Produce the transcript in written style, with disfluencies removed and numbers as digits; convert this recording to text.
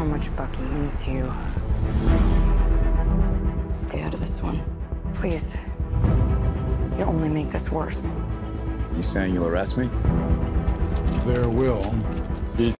how much Bucky means to you. Stay out of this one. Please. You'll only make this worse. You saying you'll arrest me? There will